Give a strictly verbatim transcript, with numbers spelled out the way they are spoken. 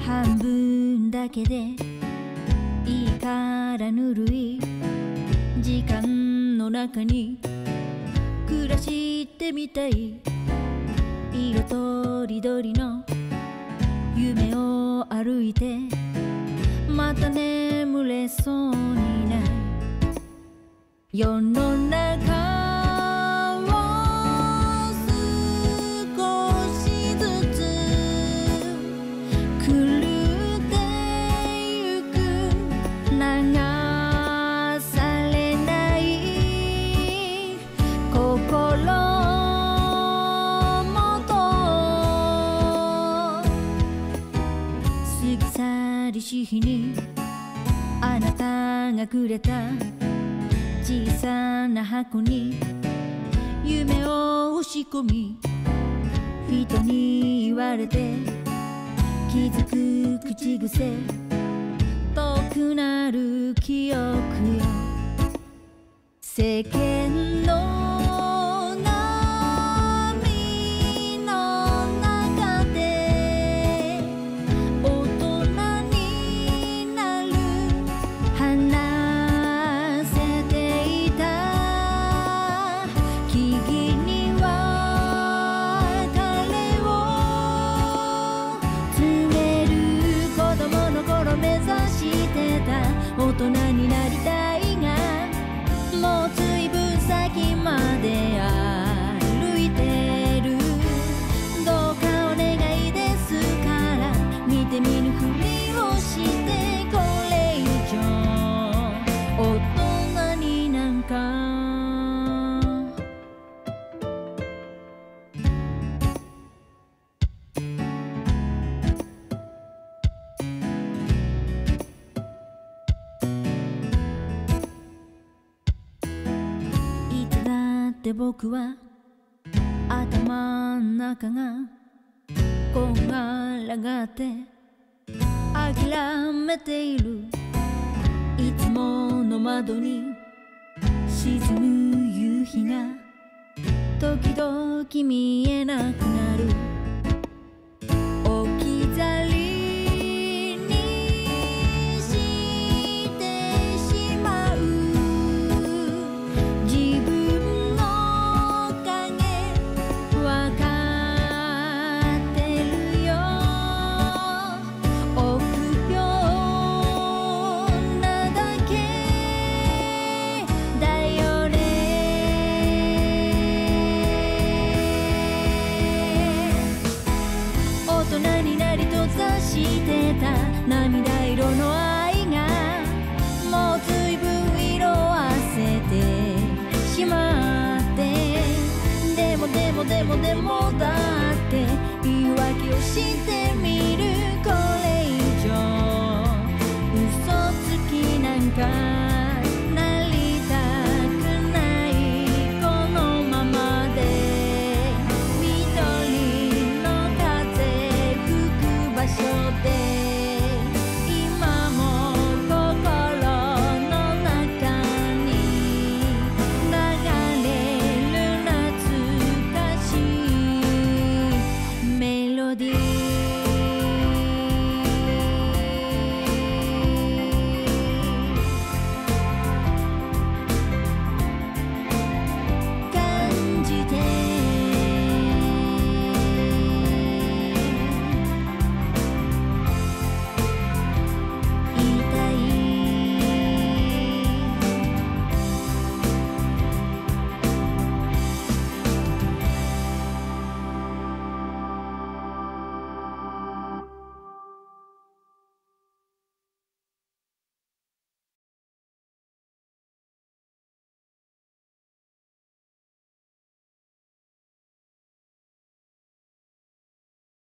半分だけでいいからぬるい時間の中に暮らしてみたい。色とりどりの夢を歩いてまた眠れそうにない世の中し日にあなたがくれた小さな箱に夢を押し込み人に言われて気づく口癖遠くなる記憶よ世間の大人になりたいがもう随分先まで歩いてるどうかお願いですから見て見ぬふりをしてこれ以上大人になんか僕は頭ん中がこんがらがって諦めているいつもの窓に沈む夕日が時々見えなくなる置き去りしてた涙色の愛がもう随分色あせてしまってでもでもでもでもだって言い訳をしてみる